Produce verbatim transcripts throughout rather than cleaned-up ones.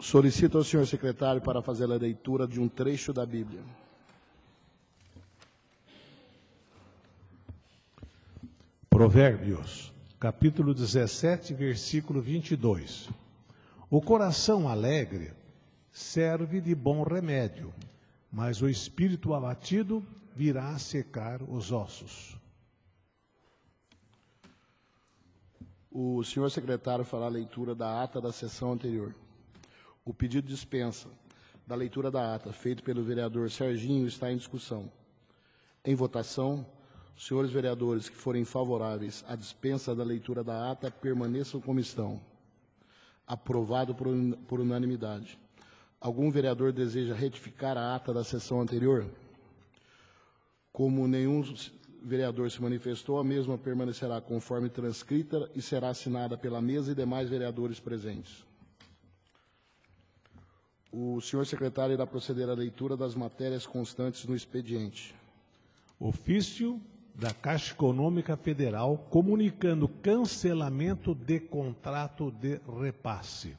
Solicito ao senhor secretário para fazer a leitura de um trecho da Bíblia. Provérbios, capítulo dezessete, versículo vinte e dois. O coração alegre serve de bom remédio, mas o espírito abatido virá a secar os ossos. O senhor secretário fará a leitura da ata da sessão anterior. O pedido de dispensa da leitura da ata, feito pelo vereador Serginho, está em discussão. Em votação, os senhores vereadores que forem favoráveis à dispensa da leitura da ata permaneçam como estão. Aprovado por, por unanimidade. Algum vereador deseja retificar a ata da sessão anterior? Como nenhum vereador se manifestou, a mesma permanecerá conforme transcrita e será assinada pela mesa e demais vereadores presentes. O senhor secretário irá proceder à leitura das matérias constantes no expediente. Ofício da Caixa Econômica Federal comunicando cancelamento de contrato de repasse.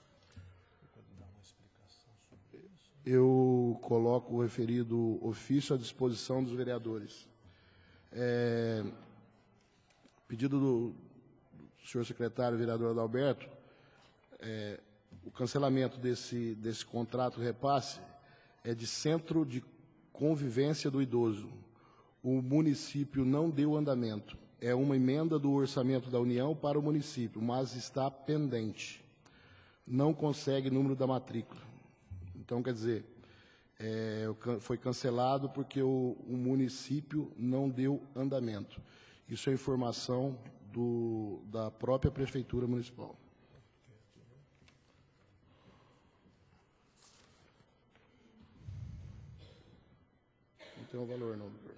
Eu coloco o referido ofício à disposição dos vereadores. É, pedido do, do senhor secretário, vereador Adalberto, é, o cancelamento desse, desse contrato de repasse é de Centro de Convivência do Idoso. O município não deu andamento. É uma emenda do orçamento da União para o município, mas está pendente. Não consegue número da matrícula. Então, quer dizer, é, foi cancelado porque o, o município não deu andamento. Isso é informação do, da própria Prefeitura Municipal. Não tem um valor, não, doutor.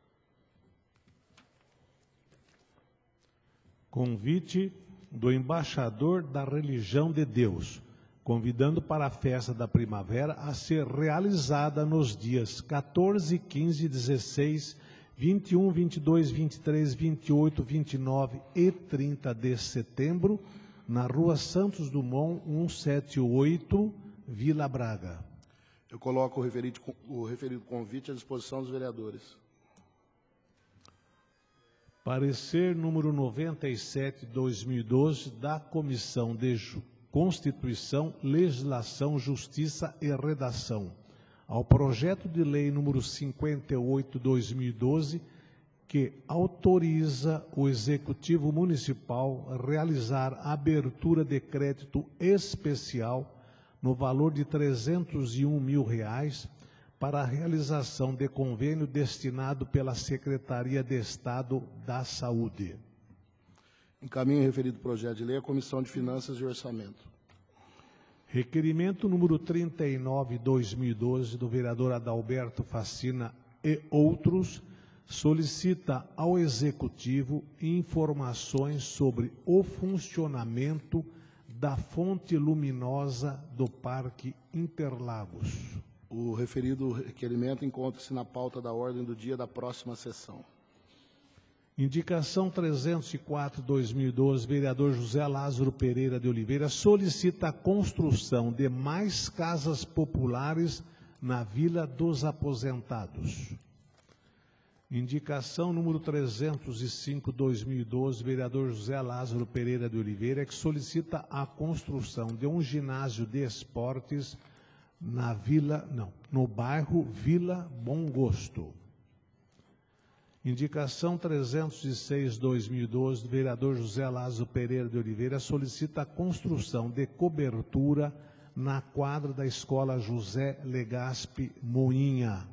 Convite do embaixador da religião de Deus, convidando para a festa da primavera a ser realizada nos dias quatorze, quinze, dezesseis, vinte e um, vinte e dois, vinte e três, vinte e oito, vinte e nove e trinta de setembro, na Rua Santos Dumont, cento e setenta e oito, Vila Braga. Eu coloco o referido, o referido convite à disposição dos vereadores. Parecer número noventa e sete, dois mil e doze, da Comissão de Constituição, Legislação, Justiça e Redação, ao projeto de lei número cinquenta e oito, dois mil e doze, que autoriza o Executivo Municipal a realizar a abertura de crédito especial no valor de trezentos e um mil reais para a realização de convênio destinado pela Secretaria de Estado da Saúde. Encaminho o referido projeto de lei à Comissão de Finanças e Orçamento. Requerimento número trinta e nove, dois mil e doze, do vereador Adalberto Facina e outros, solicita ao Executivo informações sobre o funcionamento da fonte luminosa do Parque Interlagos. O referido requerimento encontra-se na pauta da ordem do dia da próxima sessão. Indicação trezentos e quatro, dois mil e doze, vereador José Lázaro Pereira de Oliveira solicita a construção de mais casas populares na Vila dos Aposentados. Indicação número trezentos e cinco, dois mil e doze, vereador José Lázaro Pereira de Oliveira, que solicita a construção de um ginásio de esportes na Vila, não, no bairro Vila Bom Gosto. Indicação trezentos e seis, dois mil e doze, do vereador José Lázaro Pereira de Oliveira, solicita a construção de cobertura na quadra da Escola José Legaspi Moinha.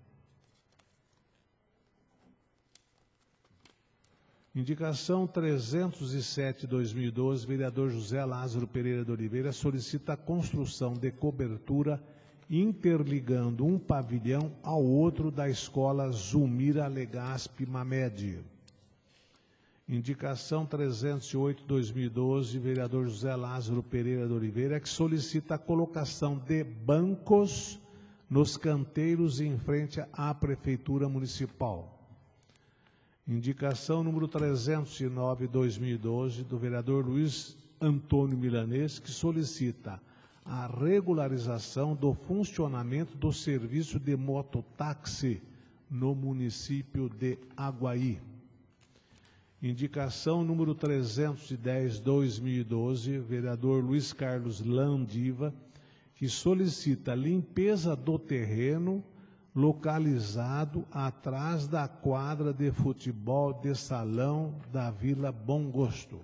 Indicação trezentos e sete, dois mil e doze, vereador José Lázaro Pereira de Oliveira solicita a construção de cobertura interligando um pavilhão ao outro da Escola Zulmira Legaspi Mamed. Indicação trezentos e oito, dois mil e doze, vereador José Lázaro Pereira de Oliveira, que solicita a colocação de bancos nos canteiros em frente à Prefeitura Municipal. Indicação número trezentos e nove, dois mil e doze, do vereador Luiz Antônio Milanês, que solicita a regularização do funcionamento do serviço de mototáxi no município de Aguaí. Indicação número trezentos e dez barra dois mil e doze, vereador Luiz Carlos Landiva, que solicita limpeza do terreno localizado atrás da quadra de futebol de salão da Vila Bom Gosto.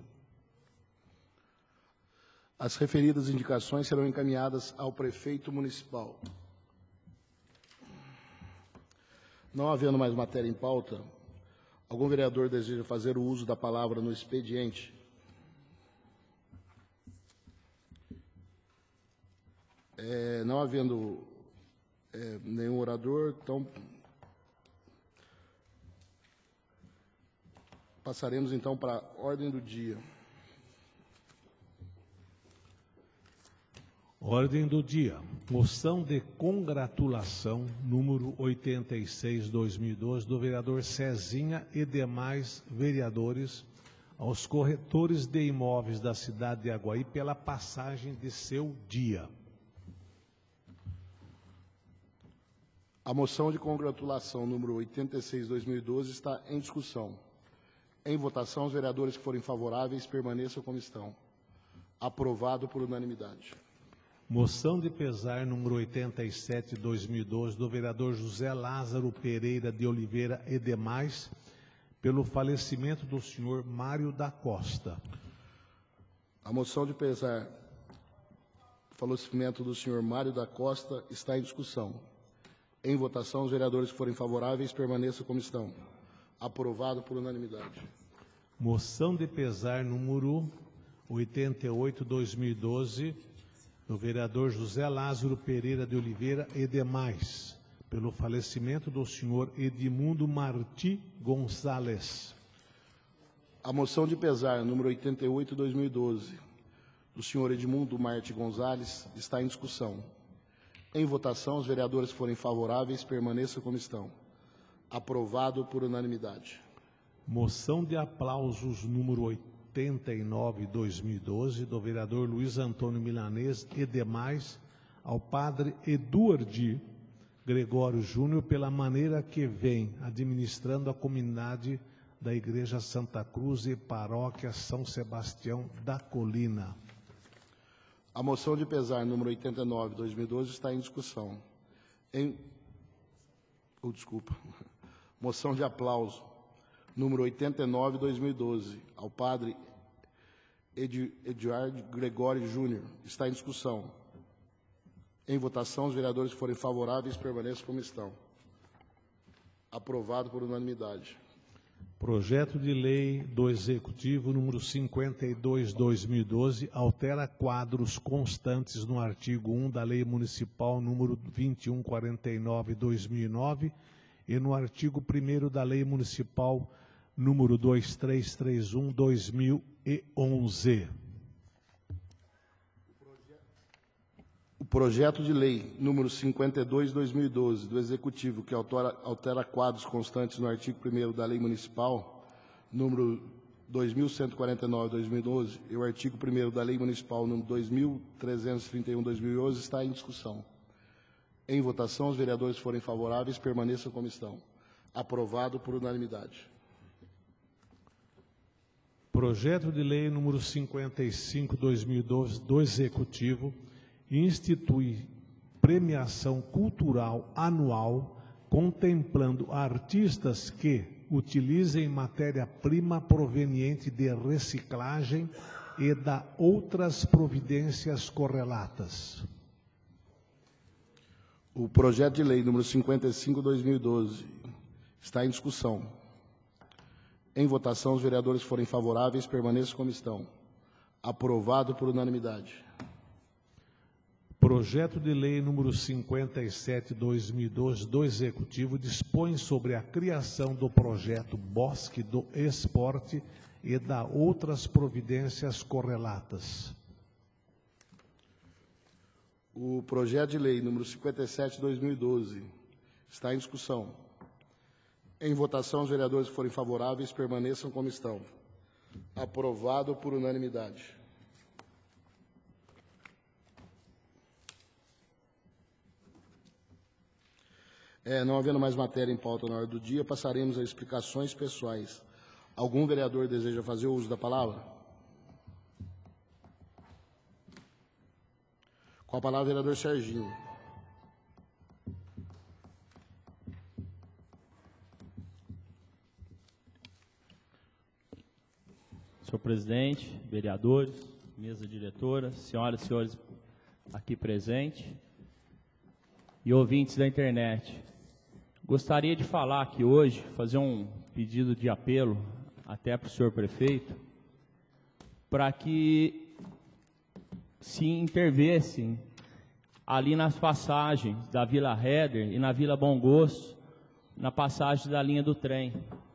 As referidas indicações serão encaminhadas ao prefeito municipal. Não havendo mais matéria em pauta, algum vereador deseja fazer o uso da palavra no expediente? É, não havendo é, nenhum orador, então passaremos então para a ordem do dia. Ordem do dia. Moção de congratulação, número oitenta e seis barra dois mil e doze, do vereador Cezinha e demais vereadores aos corretores de imóveis da cidade de Aguaí pela passagem de seu dia. A moção de congratulação número oitenta e seis barra dois mil e doze está em discussão. Em votação, os vereadores que forem favoráveis permaneçam como estão. Aprovado por unanimidade. Moção de pesar número oitenta e sete barra dois mil e doze, do vereador José Lázaro Pereira de Oliveira e demais, pelo falecimento do senhor Mário da Costa. A moção de pesar do falecimento do senhor Mário da Costa está em discussão. Em votação, os vereadores que forem favoráveis permaneçam como estão. Aprovado por unanimidade. Moção de pesar número oitenta e oito barra dois mil e doze, do vereador José Lázaro Pereira de Oliveira e demais, pelo falecimento do senhor Edmundo Marti Gonçalves. A moção de pesar número oitenta e oito barra dois mil e doze, do senhor Edmundo Marti Gonçalves, está em discussão. Em votação, os vereadores que forem favoráveis permaneçam como estão. Aprovado por unanimidade. Moção de aplausos número oitenta e nove barra dois mil e doze, do vereador Luiz Antônio Milanês e demais, ao padre Eduardi Gregório Júnior, pela maneira que vem administrando a comunidade da Igreja Santa Cruz e Paróquia São Sebastião da Colina. A moção de pesar número oitenta e nove barra dois mil e doze está em discussão. Em... Oh, desculpa. Moção de aplauso número oitenta e nove barra dois mil e doze, ao padre Ed, Eduardo Gregório Júnior, está em discussão. Em votação, os vereadores que forem favoráveis permaneçam como estão. Aprovado por unanimidade. Projeto de lei do Executivo número cinquenta e dois barra dois mil e doze altera quadros constantes no artigo um da Lei Municipal número vinte e um quarenta e nove barra dois mil e nove e no artigo primeiro da Lei Municipal número dois três três um barra dois mil e onze. O projeto de lei número cinquenta e dois barra dois mil e doze do Executivo, que altera, altera quadros constantes no artigo primeiro da Lei Municipal número dois mil cento e quarenta e nove barra dois mil e doze e o artigo primeiro da Lei Municipal número dois mil trezentos e trinta e um barra dois mil e onze está em discussão. Em votação, os vereadores que forem favoráveis permaneçam como estão. Aprovado por unanimidade. Projeto de lei número cinquenta e cinco barra dois mil e doze do Executivo institui premiação cultural anual contemplando artistas que utilizem matéria-prima proveniente de reciclagem e da outras providências correlatas. O projeto de lei número cinquenta e cinco barra dois mil e doze está em discussão. Em votação, os vereadores que forem favoráveis permaneçam como estão. Aprovado por unanimidade. Projeto de lei número cinquenta e sete barra dois mil e doze do Executivo dispõe sobre a criação do projeto Bosque do Esporte e da outras providências correlatas. O projeto de lei número cinquenta e sete barra dois mil e doze está em discussão. Em votação, os vereadores que forem favoráveis permaneçam como estão. Aprovado por unanimidade. É, não havendo mais matéria em pauta na hora do dia, passaremos a explicações pessoais. Algum vereador deseja fazer uso da palavra? Com a palavra, o vereador Serginho. Senhor presidente, vereadores, mesa diretora, senhoras e senhores aqui presentes e ouvintes da internet. Gostaria de falar aqui hoje, fazer um pedido de apelo até para o senhor prefeito, para que se intervessem ali nas passagens da Vila Réder e na Vila Bom Gosto, na passagem da linha do trem.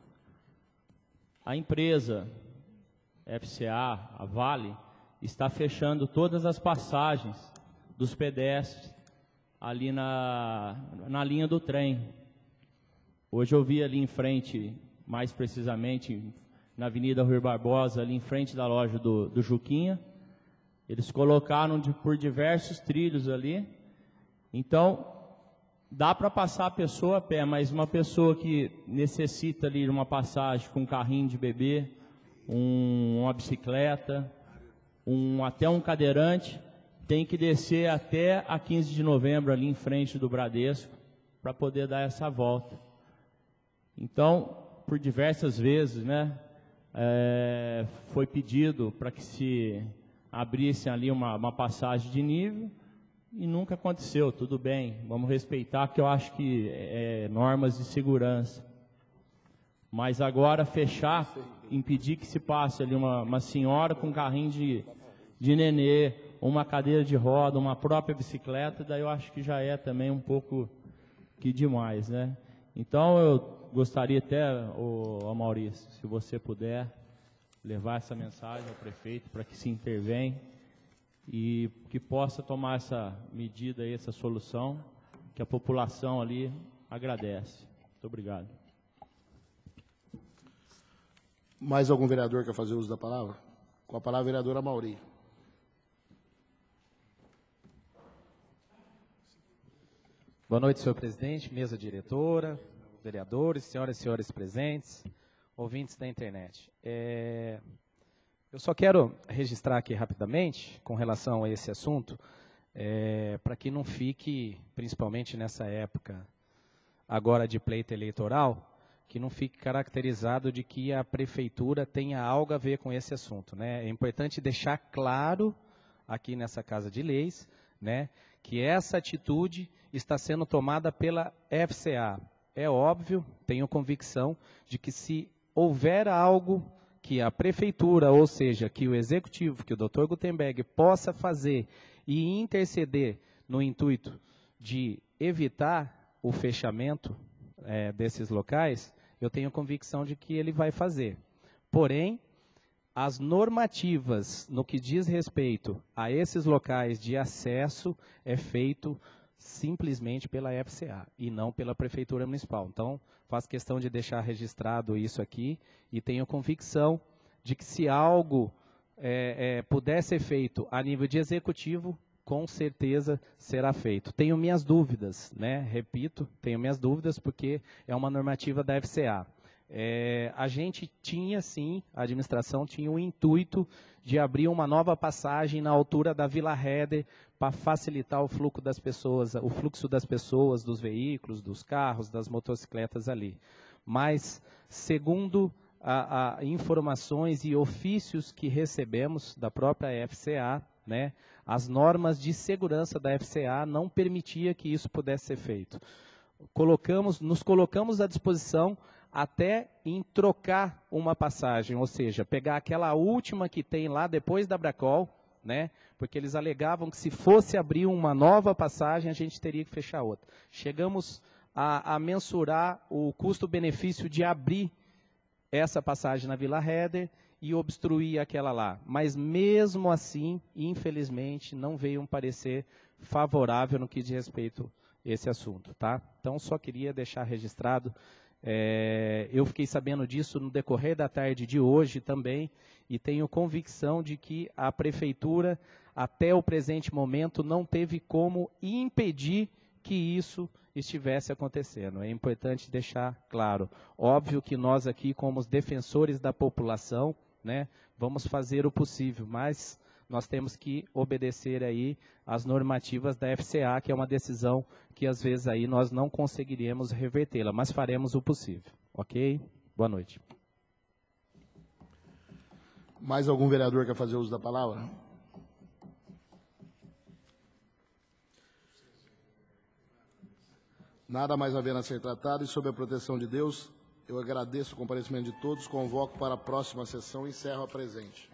A empresa F C A, a Vale, está fechando todas as passagens dos pedestres ali na, na linha do trem. Hoje eu vi ali em frente, mais precisamente na Avenida Rui Barbosa, ali em frente da loja do, do Juquinha, eles colocaram de, por diversos trilhos ali. Então, dá para passar a pessoa a pé, mas uma pessoa que necessita ali de uma passagem com um carrinho de bebê, um, uma bicicleta, um, até um cadeirante, tem que descer até a quinze de novembro ali em frente do Bradesco para poder dar essa volta. Então, por diversas vezes, né, é, foi pedido para que se abrisse ali uma, uma passagem de nível e nunca aconteceu. Tudo bem, vamos respeitar, que eu acho que é normas de segurança. Mas agora fechar, impedir que se passe ali uma, uma senhora com um carrinho de, de nenê, uma cadeira de roda, uma própria bicicleta, daí eu acho que já é também um pouco que demais, né? Então eu gostaria até, ô, Maurício, se você puder levar essa mensagem ao prefeito para que se intervenha e que possa tomar essa medida aí, essa solução, que a população ali agradece. Muito obrigado. Mais algum vereador quer fazer uso da palavra? Com a palavra, a vereadora Mauri. Boa noite, senhor presidente, mesa diretora, vereadores, senhoras e senhores presentes, ouvintes da internet. É, eu só quero registrar aqui rapidamente, com relação a esse assunto, é, para que não fique, principalmente nessa época agora de pleito eleitoral, que não fique caracterizado de que a prefeitura tenha algo a ver com esse assunto, né? É importante deixar claro aqui nessa Casa de Leis, né, que essa atitude está sendo tomada pela F C A. É óbvio, tenho convicção de que se houver algo que a prefeitura, ou seja, que o executivo, que o doutor Gutenberg possa fazer e interceder no intuito de evitar o fechamento é, desses locais, eu tenho convicção de que ele vai fazer. Porém, as normativas no que diz respeito a esses locais de acesso é feito simplesmente pela F C A e não pela Prefeitura Municipal. Então, faço questão de deixar registrado isso aqui e tenho convicção de que se algo é, é, puder ser feito a nível de executivo, com certeza será feito. Tenho minhas dúvidas, né? Repito, tenho minhas dúvidas porque é uma normativa da F C A. É, a gente tinha, sim, a administração tinha o intuito de abrir uma nova passagem na altura da Vila Réder para facilitar o fluxo das pessoas, o fluxo das pessoas, dos veículos, dos carros, das motocicletas ali. Mas, segundo a, a informações e ofícios que recebemos da própria F C A, né, as normas de segurança da F C A não permitia que isso pudesse ser feito. Colocamos, nos colocamos à disposição até em trocar uma passagem, ou seja, pegar aquela última que tem lá depois da Bracol, né, porque eles alegavam que se fosse abrir uma nova passagem, a gente teria que fechar outra. Chegamos a, a mensurar o custo-benefício de abrir essa passagem na Vila Réder e obstruir aquela lá. Mas mesmo assim, infelizmente, não veio um parecer favorável no que diz respeito a esse assunto, tá? Então, só queria deixar registrado. É, eu fiquei sabendo disso no decorrer da tarde de hoje também e tenho convicção de que a prefeitura, até o presente momento, não teve como impedir que isso estivesse acontecendo. É importante deixar claro. Óbvio que nós aqui, como os defensores da população, né, vamos fazer o possível, mas nós temos que obedecer aí às normativas da F C A, que é uma decisão que às vezes aí nós não conseguiríamos revertê-la, mas faremos o possível. Ok? Boa noite. Mais algum vereador quer fazer uso da palavra? Nada mais havendo a ser tratado e sob a proteção de Deus, eu agradeço o comparecimento de todos, convoco para a próxima sessão e encerro a presente.